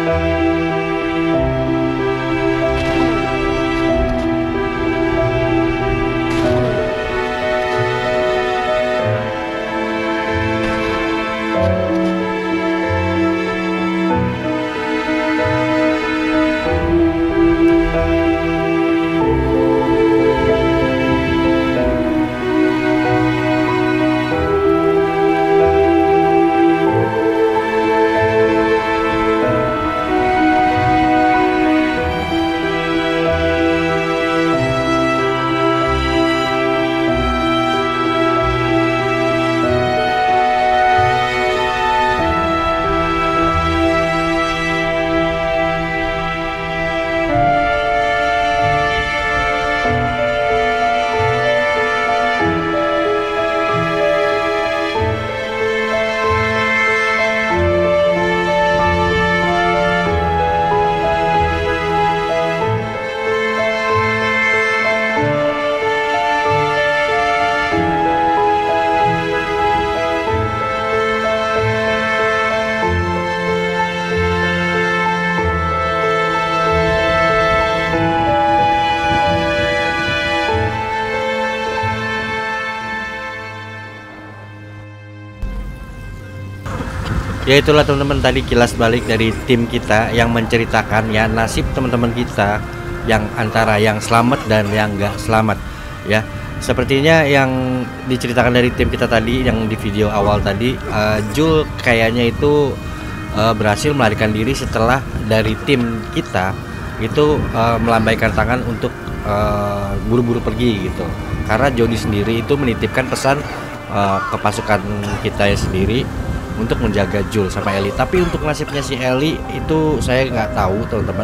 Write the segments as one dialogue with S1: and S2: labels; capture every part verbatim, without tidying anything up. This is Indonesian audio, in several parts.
S1: Ya itulah teman-teman, tadi kilas balik dari tim kita yang menceritakan ya nasib teman-teman kita yang antara yang selamat dan yang enggak selamat ya. Sepertinya yang diceritakan dari tim kita tadi yang di video awal tadi, uh, Jul kayaknya itu uh, berhasil melarikan diri setelah dari tim kita itu uh, melambaikan tangan untuk buru-buru uh, pergi gitu. Karena Jody sendiri itu menitipkan pesan uh, ke pasukan kita ya sendiri untuk menjaga Jul sama Ellie. Tapi untuk nasibnya si Ellie itu saya nggak tahu teman-teman,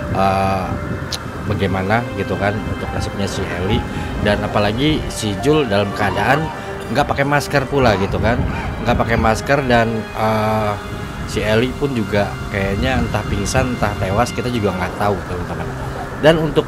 S1: uh, bagaimana gitu kan untuk nasibnya si Ellie, dan apalagi si Jul dalam keadaan nggak pakai masker pula gitu kan, nggak pakai masker, dan uh, si Ellie pun juga kayaknya entah pingsan entah tewas, kita juga nggak tahu teman-teman. Dan untuk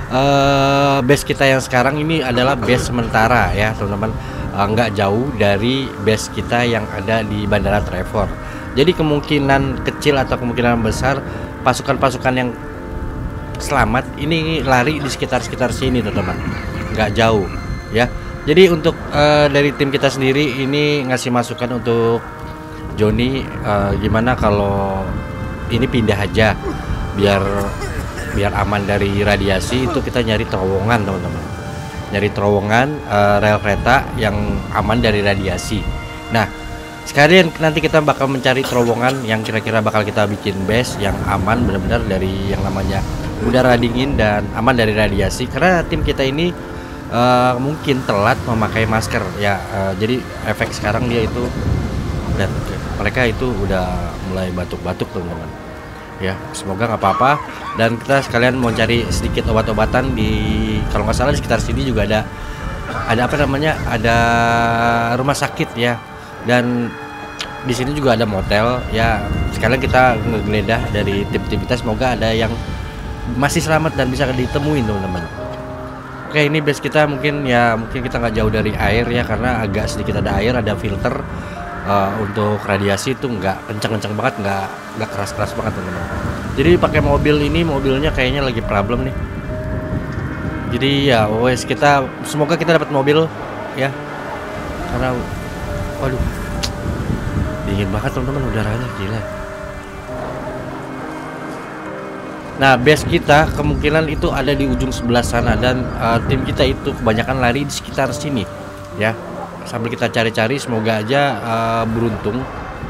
S1: uh, base kita yang sekarang ini adalah base sementara ya teman-teman, nggak jauh dari base kita yang ada di Bandara Trevor. Jadi kemungkinan kecil atau kemungkinan besar pasukan-pasukan yang selamat ini lari di sekitar-sekitar sini teman-teman, nggak jauh ya. Jadi untuk uh, dari tim kita sendiri ini ngasih masukan untuk Johnny, uh, gimana kalau ini pindah aja biar biar aman dari radiasi. Itu kita nyari terowongan teman-teman, nyari terowongan uh, rel kereta yang aman dari radiasi. Nah sekalian nanti kita bakal mencari terowongan yang kira-kira bakal kita bikin base yang aman benar-benar dari yang namanya udara dingin dan aman dari radiasi. Karena tim kita ini uh, mungkin telat memakai masker ya, uh, jadi efek sekarang dia itu, dan mereka itu udah mulai batuk-batuk teman-teman ya. Semoga nggak apa-apa, dan kita sekalian mau cari sedikit obat-obatan di, kalau nggak salah di sekitar sini juga ada ada apa namanya ada rumah sakit ya, dan di sini juga ada motel ya. Sekalian kita ngegeledah dari tim-tim kita, semoga ada yang masih selamat dan bisa ditemuin teman-teman. Oke, ini base kita mungkin ya, mungkin kita nggak jauh dari air ya, karena agak sedikit ada air, ada filter. Uh, untuk radiasi itu nggak kencang-kencang banget, nggak nggak keras-keras banget teman-teman. Jadi pakai mobil ini, mobilnya kayaknya lagi problem nih. Jadi ya wes, kita semoga kita dapat mobil ya, karena waduh dingin banget teman-teman udaranya, gila. Nah base kita kemungkinan itu ada di ujung sebelah sana, dan uh, tim kita itu kebanyakan lari di sekitar sini ya. Sambil kita cari-cari, semoga aja uh, beruntung.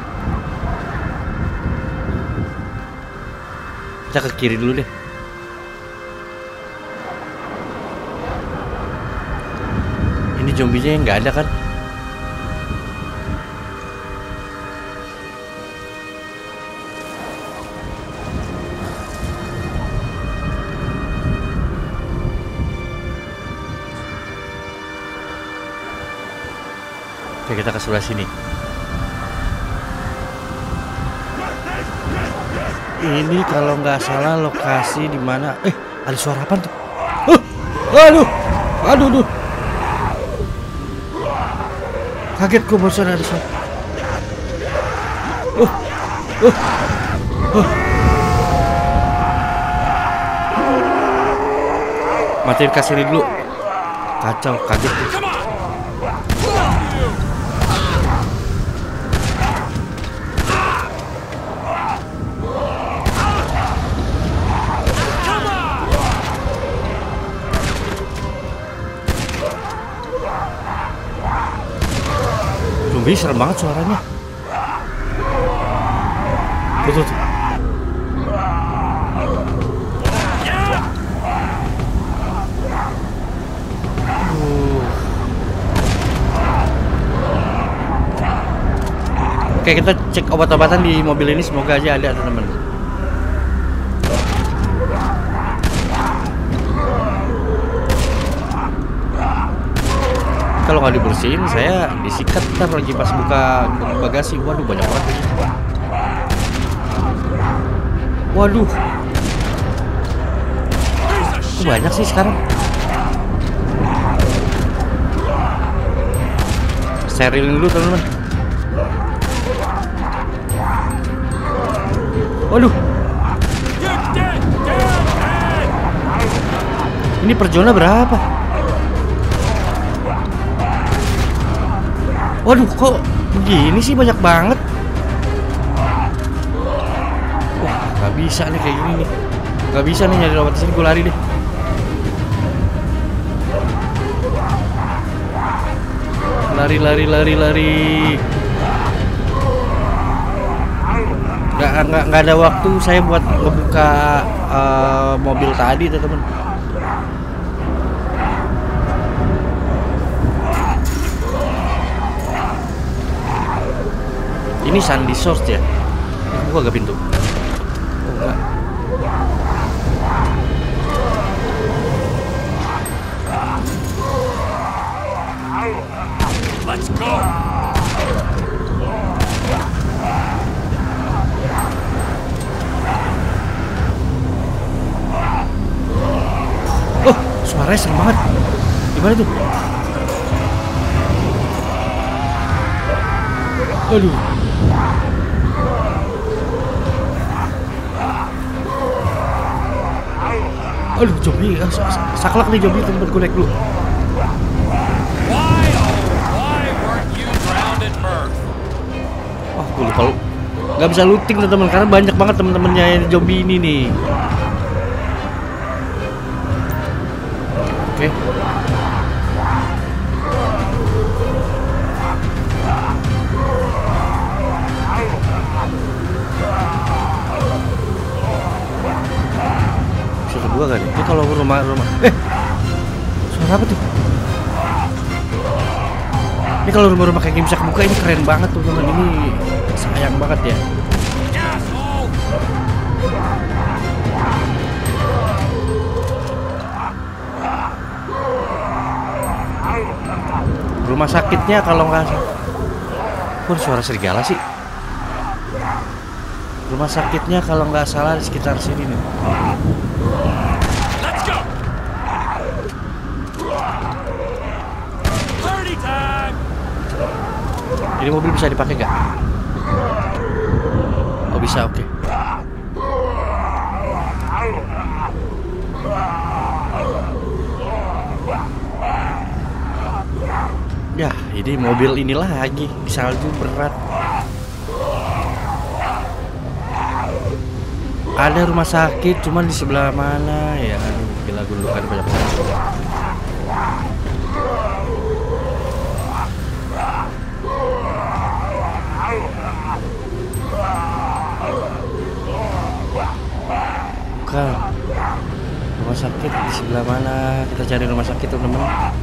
S1: Kita ke kiri dulu deh. Ini zombinya yang nggak ada kan? Oke, kita ke sebelah sini. Ini kalau nggak salah lokasi di mana? Eh, ada suara apa tuh? Uh, aduh, aduh, aduh. Kaget gue barusan ada suara. Uh, uh, uh. Matiin kasih dulu. Kacau, kaget. Zombie serem banget suaranya. Tuh, tuh, tuh. Oke, kita cek obat-obatan di mobil ini, semoga aja ada teman-teman. Kalau nggak dibersihin, saya disikat ntar lagi pas buka bagasi. Waduh, banyak banget ini. Waduh, kok banyak sih sekarang. Sterilin dulu teman-teman. Waduh, ini per zona berapa? Waduh, kok begini sih, banyak banget. Wah, nggak bisa nih kayak gini nih. Nggak bisa nih nyari obat di sini, gue lari deh. Lari, lari, lari, lari. Nggak, nggak, nggak ada waktu saya buat ngebuka uh, mobil tadi, teman-teman. Ini Sandy Source ya? Buka gak pintu? Oh, enggak. Let's go. Oh, suaranya serem banget. Gimana tuh? Aduh. Aduh, zombie, saklek nih zombie, tempat gue naik dulu. Wah, gue lupa lu. Gak bisa looting teman-teman karena banyak banget teman-temannya zombie ini nih. Oke. Kedua kan ini kalau rumah-rumah eh suara apa tuh? Ini kalau rumah-rumah kayak gini bisa kebuka, ini keren banget tuh teman. Ini sayang banget ya. Rumah sakitnya kalau nggak pun suara serigala sih. Rumah sakitnya kalau nggak salah di sekitar sini nih. Ini mobil bisa dipakai nggak? Oh bisa, oke. Okay. Ya, ini mobil ini lagi di salju berat. Ada rumah sakit, cuman di sebelah mana ya? Aduh, gila gundukan banyak banget. Bukan. Rumah sakit di sebelah mana? Kita cari rumah sakit teman-teman.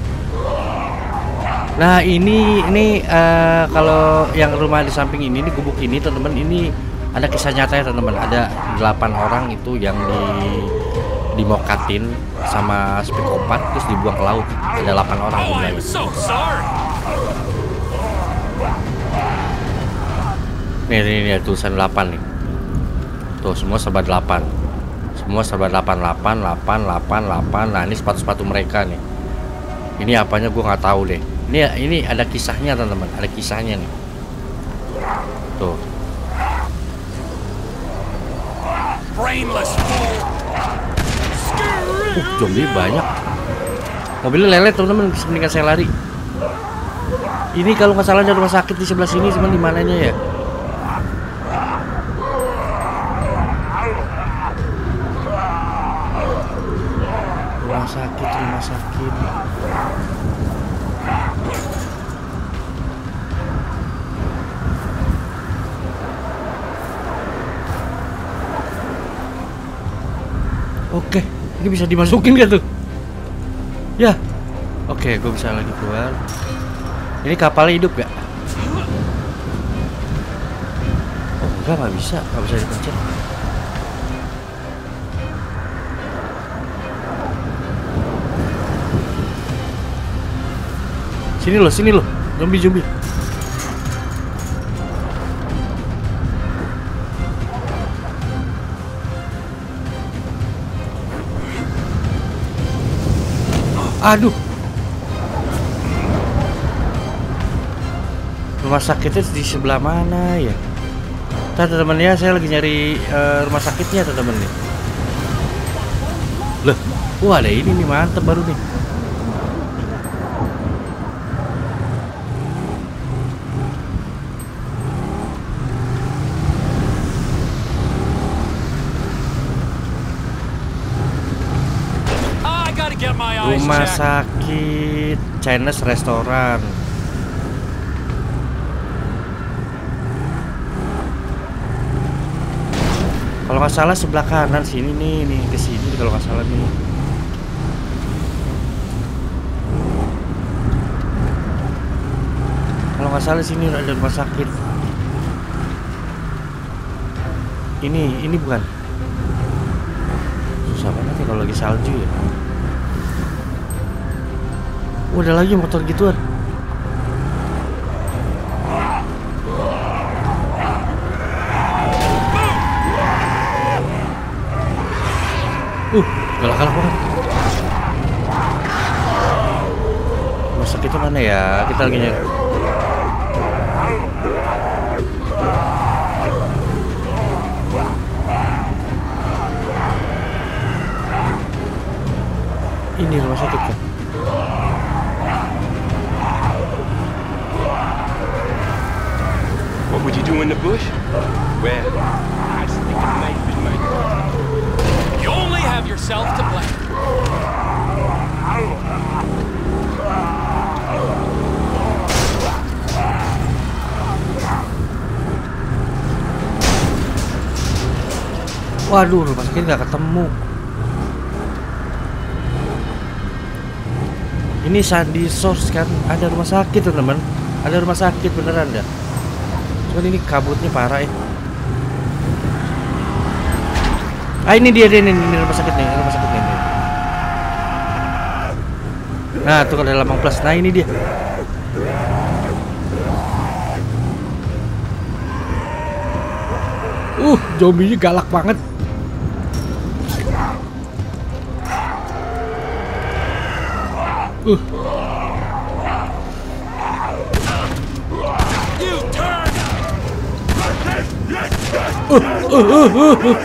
S1: Nah ini ini uh, kalau yang rumah di samping ini, di gubuk ini teman-teman, ini ada kisah nyata ya teman-teman. Ada delapan orang itu yang di dimokatin sama psikopat terus dibuang ke laut. Ada delapan orang jumlahnya. Nih, ini, ini ada tulisan delapan nih. Tuh semua serba delapan. Semua serba delapan, delapan, delapan, delapan, delapan. Nah ini sepatu-sepatu mereka nih. Ini apanya gue nggak tahu deh. Ini ini ada kisahnya teman-teman. Ada kisahnya nih. Tuh. Brainless fool. Uh, zombie banyak. Mobilnya lelet teman-teman, mendingan saya lari. Ini kalau nggak salah ada rumah sakit di sebelah sini, cuman di mananya ya? Rumah sakit, rumah sakit. Oke, ini bisa dimasukin gak tuh? Ya, oke, gue bisa lagi keluar. Ini kapalnya hidup gak? Oh enggak, nggak bisa, nggak bisa dipencet. Sini loh, sini loh, zombie zombie. Aduh, rumah sakitnya di sebelah mana ya? Teman-teman ya, saya lagi nyari uh, rumah sakitnya teman-teman nih. Loh, wah ada ini nih, mantep baru nih. Rumah sakit Chinese restoran. Kalau nggak salah sebelah kanan sini nih, nih ke sini kalau nggak salah nih. Kalau nggak salah sini ada rumah sakit. Ini, ini bukan. Susah banget ya kalau lagi salju ya. Oh, ada lagi motor gituan. Uh, galak-galak banget. Rumah sakit itu mana ya? Kita lagi nyari. Ini rumah sakit kan?
S2: What would you do in the bush? Well, I think it might be my... You only have yourself to blame.
S1: Waduh, rumah sakit nggak ketemu. Ini Sandy Source kan, ada rumah sakit teman-teman, ada rumah sakit beneran dah. Cuman ini kabutnya parah ya. Ah ini dia, dia ini, ini rumah sakit nih, rumah sakit nih. Nah tuh kalau ada lambang plus, nah ini dia. Uh, zombie-nya galak banget. Uh. Uh, uh, uh, uh, uh.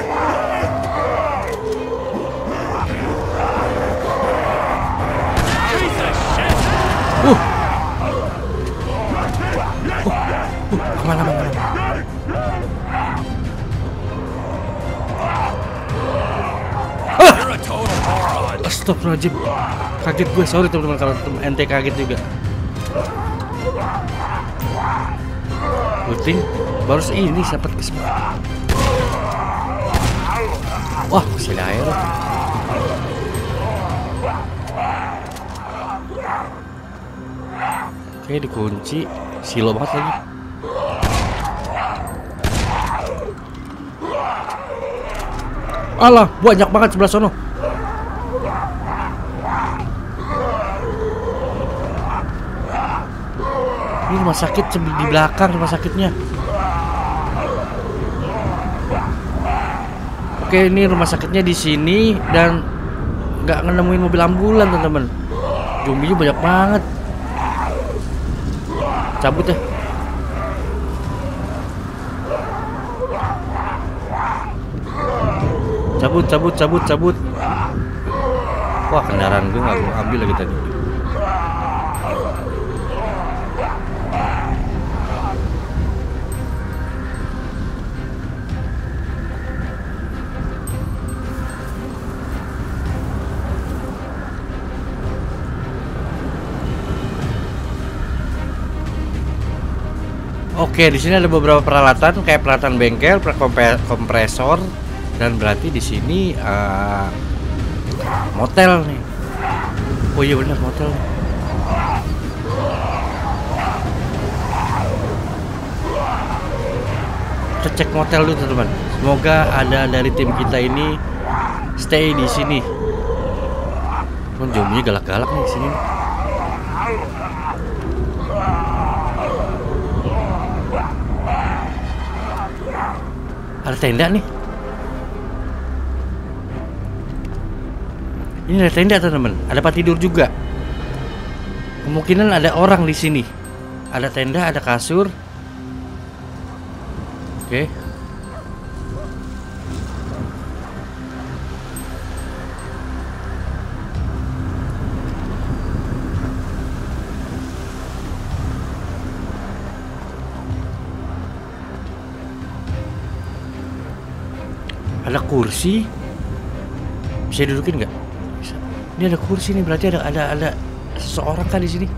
S1: Uh. Uh, kemana mana? Ah! Astagfirullahaladzim. Kaget gue, sorry teman-teman kalau ente kaget juga. Puting baru ini dapat kesempatan. Wah, masih ada air. Oke, dikunci. Silo banget lagi. Alah, banyak banget sebelah sono. Ini rumah sakit di belakang rumah sakitnya. Oke, ini rumah sakitnya di sini dan nggak nemuin mobil ambulan teman-teman. Zombie banyak banget. Cabut ya. Cabut, cabut, cabut, cabut. Wah, kendaraan gue nggak gue ambil lagi tadi. Oke, di sini ada beberapa peralatan kayak peralatan bengkel, kompresor, dan berarti di sini uh, motel nih. Oh iya benar, motel. Kita cek motel dulu teman-teman. Semoga ada dari tim kita ini stay di sini. Kan zombie galak-galak nih di sini. Ada tenda nih. Ini ada tenda teman-teman. Ada tempat tidur juga. Kemungkinan ada orang di sini. Ada tenda, ada kasur. Oke. Ada kursi. Bisa dudukin nggak? Bisa. Ini ada kursi nih, berarti ada ada ada seseorang kan di sini.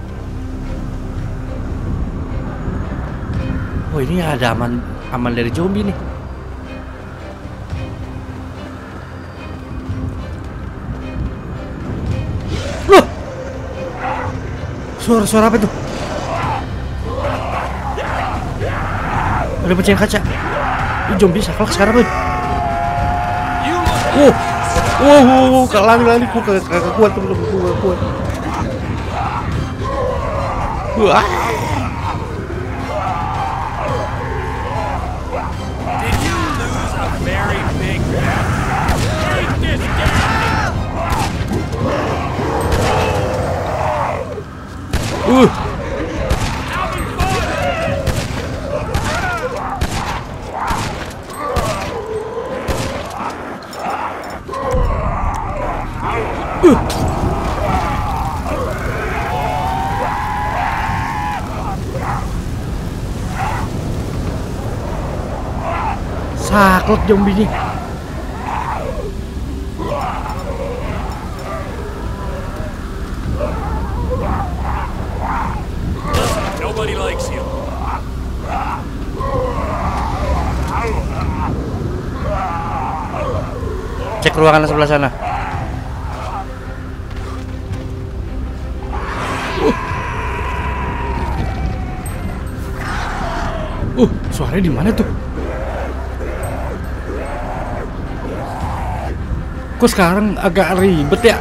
S1: Oh, ini ada aman aman dari zombie nih. Loh! Suara-suara apa itu? Ada pecahan kaca. Ini zombie saklek sekarang, Bud. Wow, wow, wow, wow, lari-lari, gue kagak kagak kuat, temen-temen, gue kagak kuat. Wah.
S2: Did you lose a very big bet? Take this down!
S1: Uh. Saklek zombie nih.
S2: Nobody likes you.
S1: Cek ruangan sebelah sana. Uh, uh suaranya di mana tuh? Kok sekarang agak ribet ya?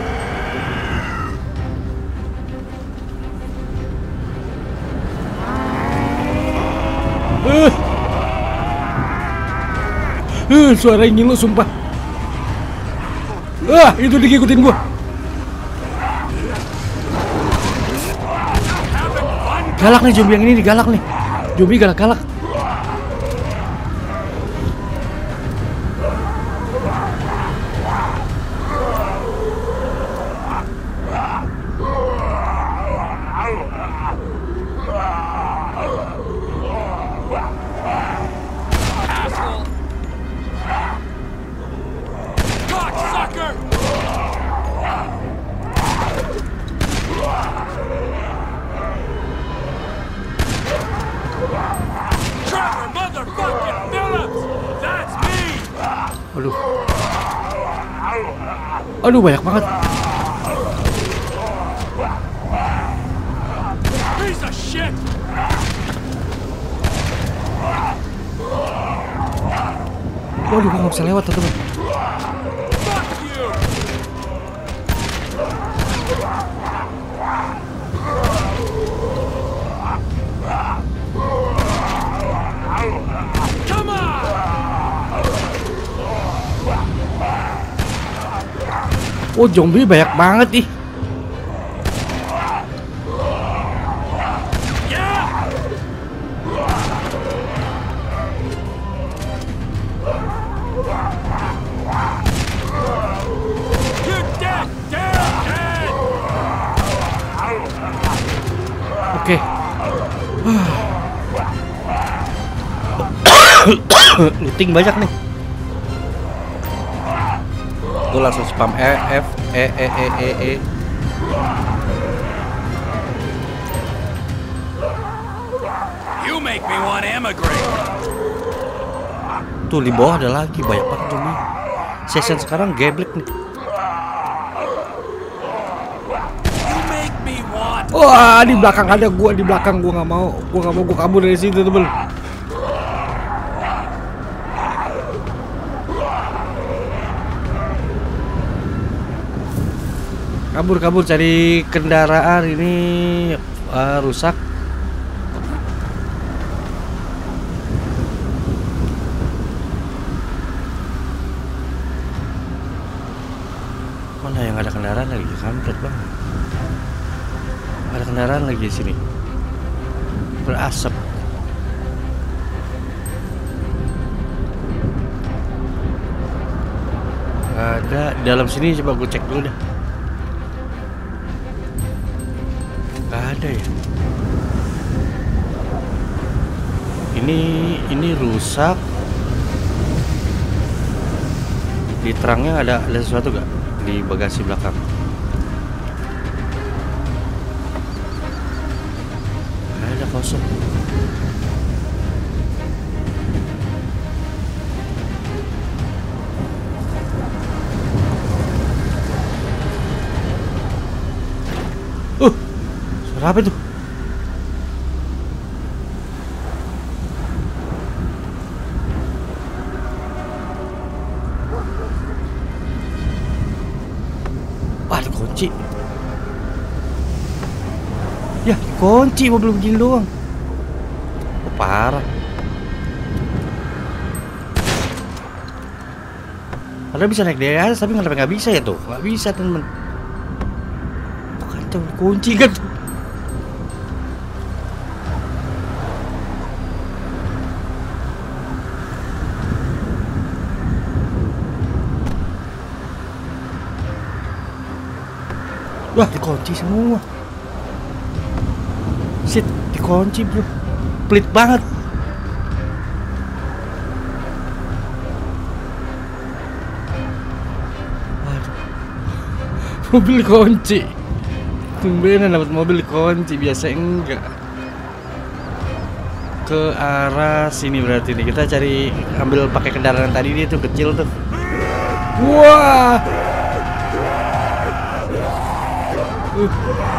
S1: Uh, uh suara ini lo sumpah. Ah, uh, itu ngikutin gua. Galak nih zombie yang ini nih, galak nih. Zombie galak-galak. Aduh. Aduh, banyak banget. Waduh, gua nggak bisa lewat, teman-teman. Oh, zombie banyak banget nih. Looting banyak nih. Gue langsung spam E F E E E E E.
S2: You make me want to emigrate.
S1: Tuh di bawah ada lagi banyak banget tuh nih. Season sekarang geblek nih.
S2: You make me want.
S1: Wah, di belakang ada gua, di belakang gua nggak mau, gua nggak mau, gua kabur dari situ temen. Kabur, kabur cari kendaraan ini uh, rusak. Mana yang ada kendaraan lagi? Kampret banget. Ada kendaraan lagi di sini. Berasap. Ada di dalam sini, coba gue cek dulu dah. Gak ada ya. Ini ini rusak. Di terangnya ada ada sesuatu gak di bagasi belakang? Gak ada, kosong. Uh, suara apa itu? Wah, dikunci. Ya, kunci mobil begini doang. Oh, parah. Padahal bisa naik dari atas, tapi kenapa nggak bisa ya tuh? Nggak bisa temen. Bukan tuh kunci kan? Wah, dikunci semua. Shit, dikunci bro. Pelit banget. Waduh. Mobil kunci. Tumbenan dapat mobil kunci, biasa enggak. Ke arah sini berarti nih. Kita cari, ambil pakai kendaraan tadi, dia tuh kecil tuh. Wah. Uh.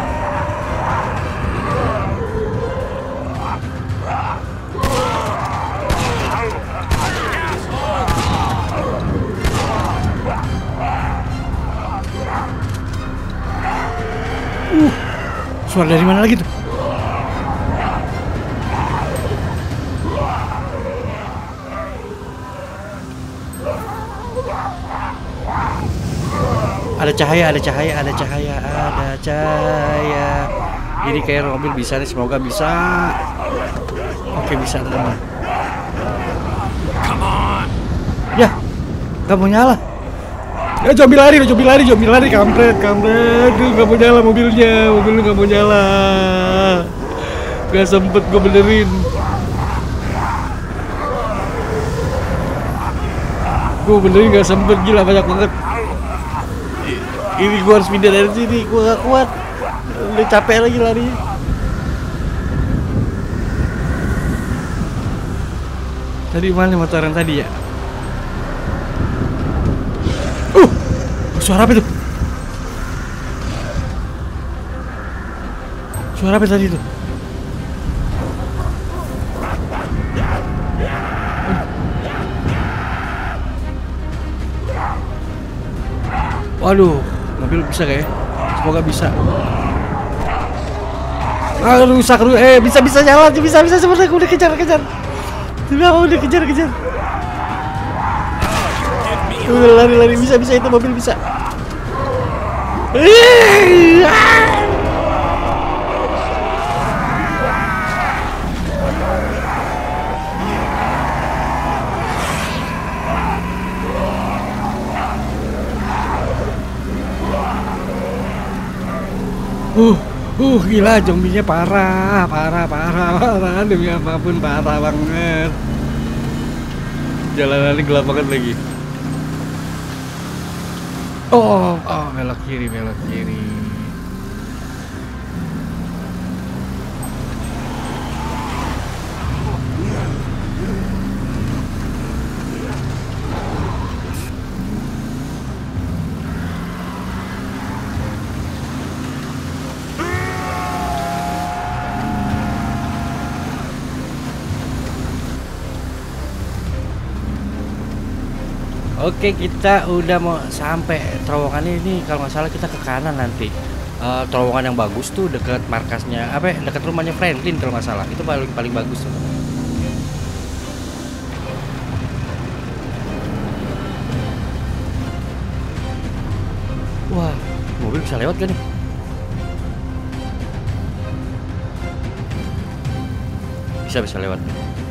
S1: Uh, suara dari mana lagi tuh? Ada cahaya, ada cahaya, ada cahaya, ada cahaya. Ini kayak mobil bisa nih, semoga bisa. Oke, bisa teman.
S2: Come on.
S1: Ya, nggak mau nyala. Ya, coba lari, coba lari, coba lari, kampret, kampret. Duh, nggak mau nyala mobilnya, mobilnya nggak mau nyala. Gak sempet gue benerin. Gue benerin gak sempet, gila banyak banget. Ini gue harus pindah dari sini, gue gak kuat. Udah capek lagi lari. Tadi mana motor yang tadi ya? Uh, suara apa itu? Suara apa tadi itu? Waduh, mobil bisa kayak? Semoga bisa. Ah, rusak, rusak. Eh, bisa bisa jalan, bisa bisa sebenarnya. Udah kejar kejar. Udah udah kejar kejar. Udah lari lari, bisa bisa itu mobil bisa. Eh, ah. Uh, uh, gila, zombinya parah, parah, parah, parah, demi apapun parah banget. Jalanan gelap banget lagi. Oh, oh belok kiri, belok kiri. Oke, kita udah mau sampai terowongan ini. Kalau nggak salah kita ke kanan nanti. Eh, terowongan yang bagus tuh dekat markasnya, apa? Ya, dekat rumahnya Franklin kalau nggak salah. Itu paling paling bagus tuh. Wah, mobil bisa lewat gak nih? Bisa bisa lewat.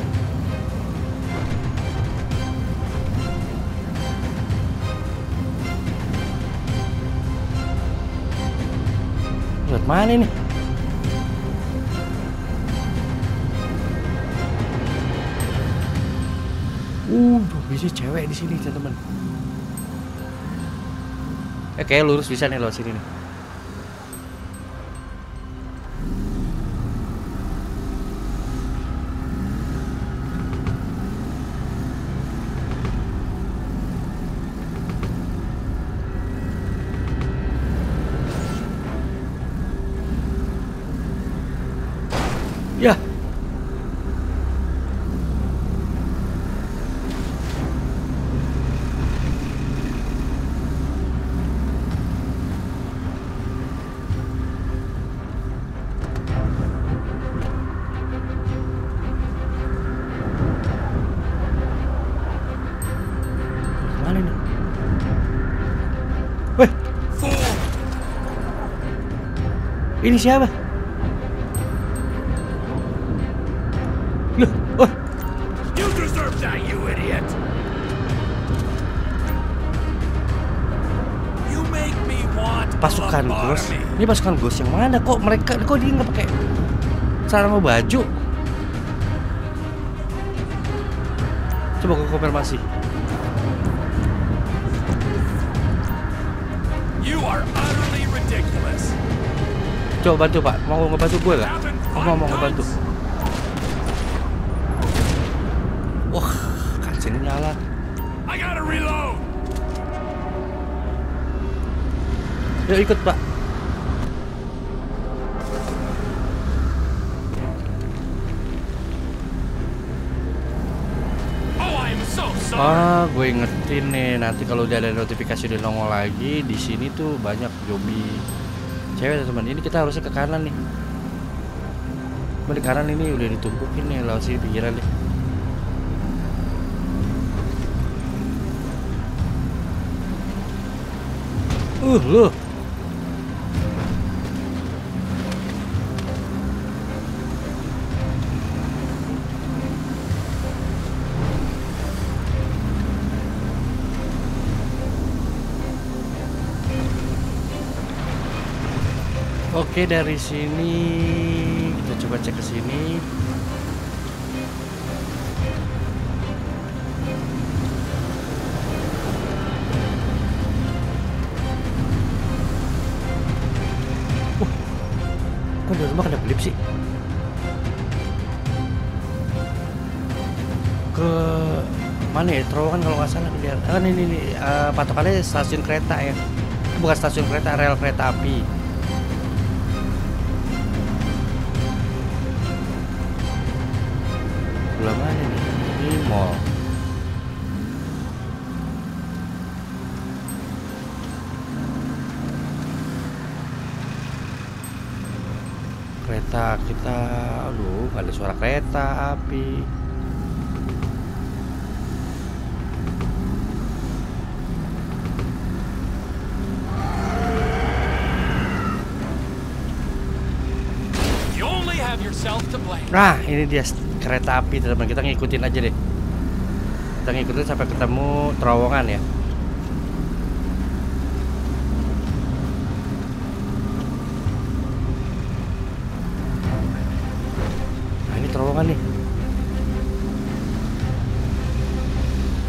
S1: Lewat mana ini? Uh, bisa cewek di sini, teman-teman. Eh, kayak lurus bisa nih lewat sini nih. Ya. Mana nih? Weh. Ini siapa? Loh, oh.
S2: You deserve that, you idiot. You make me want
S1: Pasukan Ghost.
S2: lobotomy.
S1: Ini pasukan Ghost yang mana? Kok mereka kok dia nggak pakai sarung sama baju? Coba gue konfirmasi.
S2: You are utterly ridiculous.
S1: Coba bantu, Pak. Mau ngebantu gue nggak?
S2: Having
S1: Oh,
S2: fun,
S1: mau mau ngebantu.
S2: cunts?
S1: Wah, kancingnya nyala.
S2: I gotta reload.
S1: Yuk ikut, Pak.
S2: Oh, I'm so sorry.
S1: Ah, gue ingetin nih, nanti kalau udah ada notifikasi udah nongol lagi di sini tuh banyak zombie cewek, teman. Ini kita harusnya ke kanan nih. Cuma di kanan ini udah ditumpukin nih, lewat sini pinggiran nih. Uh, loh. Oke, dari sini kita coba cek ke sini. Uh, kok di rumah kena klip sih? Ke mana ya? Terowongan kalau nggak salah dia. Ah, ini nih, uh, patokannya stasiun kereta ya. Bukan stasiun kereta, rel kereta api. Sebelah mana nih? Ini mall. Kereta kita, aduh, nggak ada suara kereta api.
S2: You only have yourself to blame.
S1: Nah, ini dia kereta api, teman. Kita ngikutin aja deh. Kita ngikutin sampai ketemu terowongan ya. Nah, ini terowongan nih.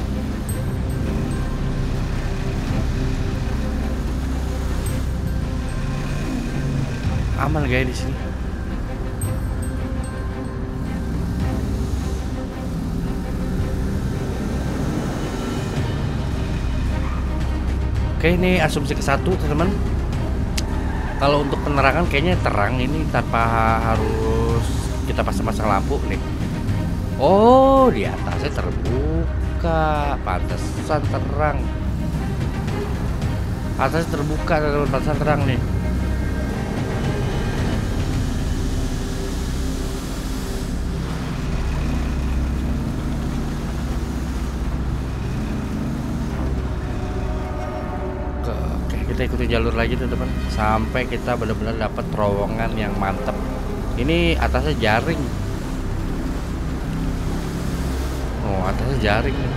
S1: Aman gak ya di sini? Oke, ini asumsi ke satu teman-teman. Kalau untuk penerangan kayaknya terang ini tanpa harus kita pasang-pasang lampu nih. Oh, di atasnya terbuka, pantesan terang. Atasnya terbuka, teman-teman, pantesan terang nih. Oke, kita ikuti jalur lagi teman-teman sampai kita benar-benar dapat terowongan yang mantep. Ini atasnya jaring. Oh, atasnya jaring nih.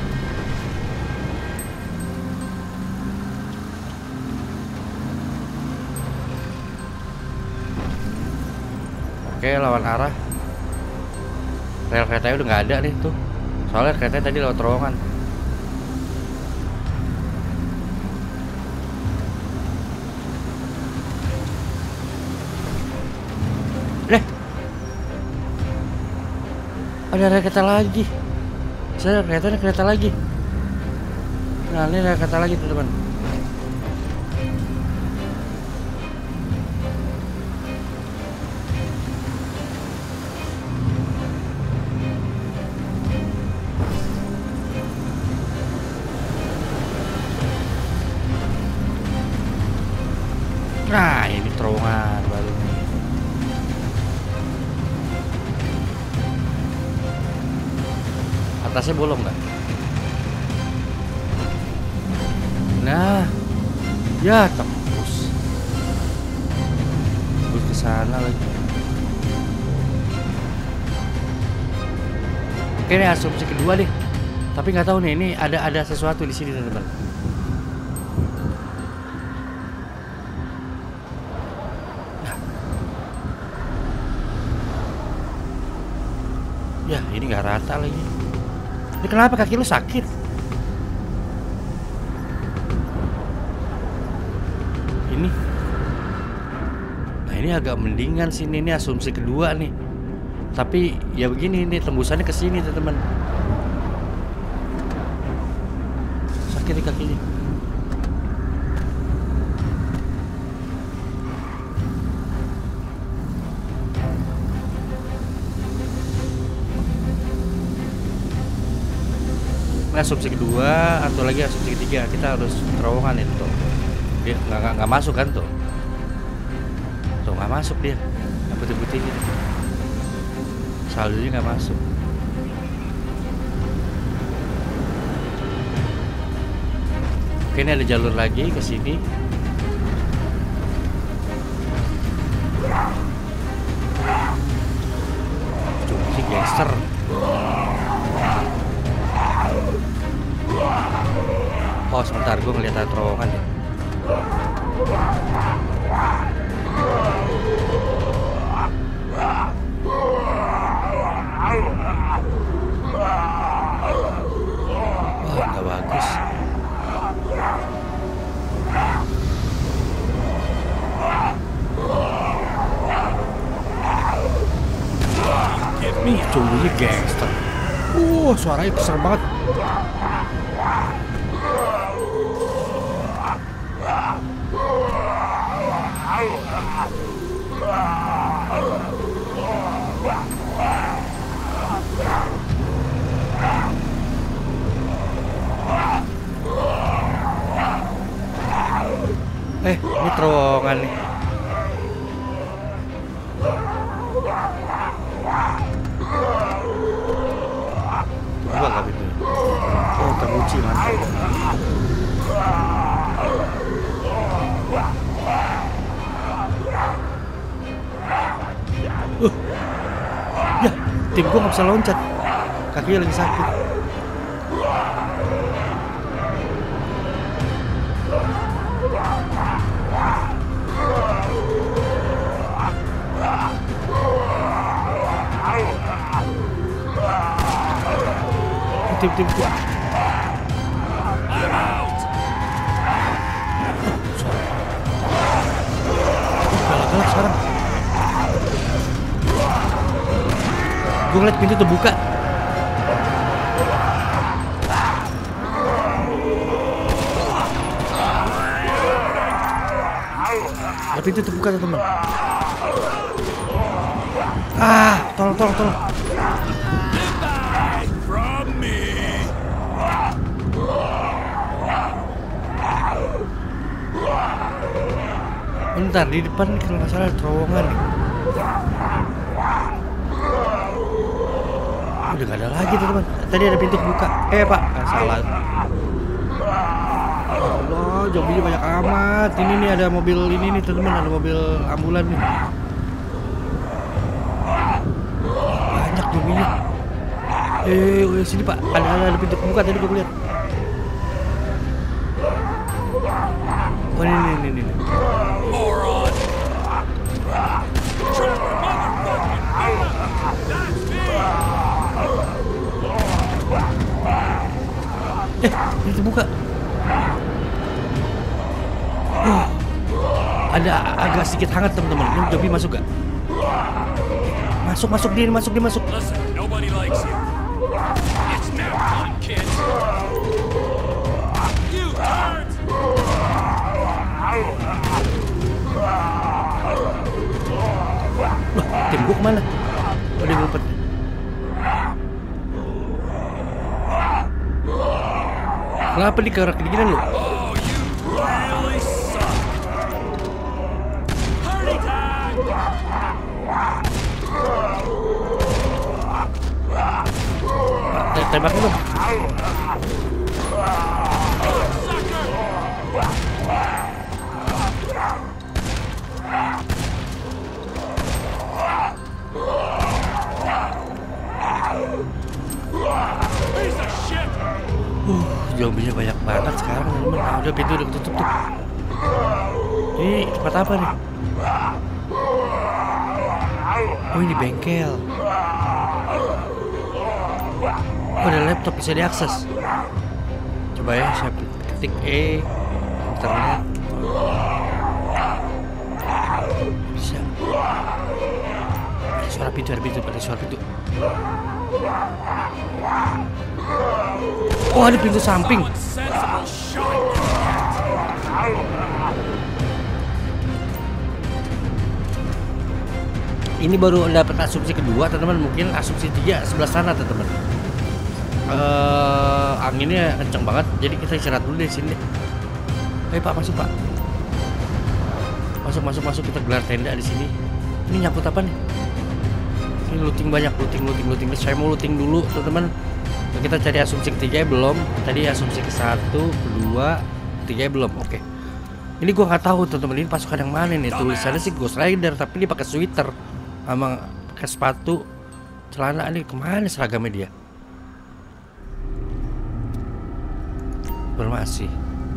S1: Oke, lawan arah. Rel keretanya udah nggak ada nih tuh. Soalnya keretanya tadi lewat terowongan. Eh, ada rel kereta lagi. Saya keretanya kereta lagi. Nah, ini rel kereta lagi teman-teman. Nah, ini terowongan baru nih. Atasnya bolong nggak? Nah, ya tembus. Tembus ke sana lagi. Oke, ini asumsi kedua deh. Tapi nggak tahu nih, ini ada ada sesuatu di sini teman-teman. Ya, ini nggak rata lagi. Ini kenapa kaki lu sakit? Ini. Nah, ini agak mendingan sini, ini asumsi kedua nih. Tapi ya begini, ini tembusannya ke sini, teman-teman. Sakit di kakinya. Asumsi kedua atau lagi asumsi ketiga, kita harus terowongan itu dia nggak nggak masuk kan tuh tuh nggak masuk dia putih-putih gitu, saldonya nggak masuk. Oke, ini ada jalur lagi ke sini. Cuma sih gangster. Oh, sebentar, gue ngeliat ada terowongan ya. Wah, nggak bagus. Nih, cowoknya gangster. Uh, suaranya besar banget. Eh, ini terowongan nih. Coba nggak itu? Oh, terkunci, mantap. Uh, ya, tim gua nggak bisa loncat. Kakinya lagi sakit. Tim-tim gua. Galak-galak sekarang. Gue ngeliat pintu terbuka. Ada pintu terbuka teman-teman. Ah, tolong, tolong, tolong. Bentar, di depan nih kalau nggak salah ada terowongan nih. Udah nggak ada lagi teman-teman. Tadi ada pintu buka. Eh pak, ah, salah. Allah, zombie banyak amat. Ini nih ada mobil ini nih teman-teman, ada mobil ambulan nih. Banyak zombinya. Eh, eh sini pak, ada ada pintu buka tadi gue lihat. Oh ini ini ini. ini. Eh, ini terbuka. Oh, ada agak sedikit hangat teman-teman. Ini zombie masuk gak? Masuk, masuk dia, masuk dia, masuk.
S2: Listen, nobody likes you. It's nap time, kids. You turds!
S1: Loh, tim gua kemana? Oh, dia ngumpet. Kenapa di karak kedinginan lo?
S2: Oh, you really suck. Party time!
S1: Pak, tembakin dong.
S2: Piece of shit!
S1: Uh, zombinya banyak banget sekarang teman-teman. Nah, udah pintu udah ketutup tuh. Ini tempat apa nih? Oh ini bengkel. Oh ada laptop bisa diakses. Coba ya saya ketik E internet. Bisa. Ada suara pintu, ada pintu, ada suara pintu. Oh ada pintu samping. Ini baru dapat asumsi kedua teman-teman. Mungkin asumsi tiga sebelah sana teman-teman. Uh, anginnya kencang banget. Jadi kita istirahat dulu di sini. Ayo pak, masuk pak. Masuk masuk masuk kita gelar tenda di sini. Ini nyangkut apa nih? Ini looting banyak, looting looting looting. Saya mau looting dulu teman-teman. Kita cari asumsi ketiga belum. Tadi asumsi ke satu, kedua, ketiga belum. Oke. Ini gua nggak tahu teman-teman. Ini pasukan yang mana nih? Tulisannya sih Ghost Rider, tapi dia pakai sweater sama pakai sepatu, celana. Ini kemana seragamnya dia? Informasi.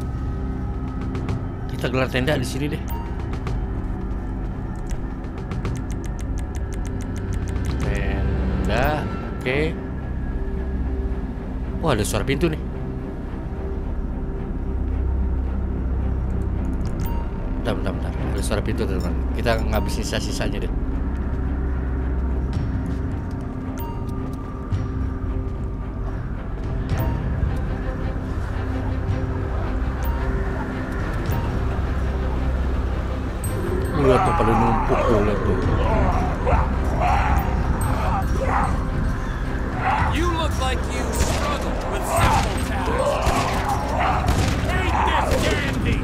S1: Kita gelar tenda di sini deh. Tenda, oke. Okay. Wah, ada suara pintu nih. Bentar, bentar, bentar. Ada suara pintu teman-teman. Kita ngabisin sisa-sisanya deh. Lihat tuh pada numpuk tuh, lihat tuh.
S2: You look like you struggle with simple tasks. Eat this candy!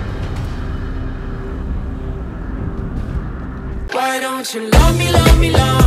S3: Why don't you love me, love me, love me?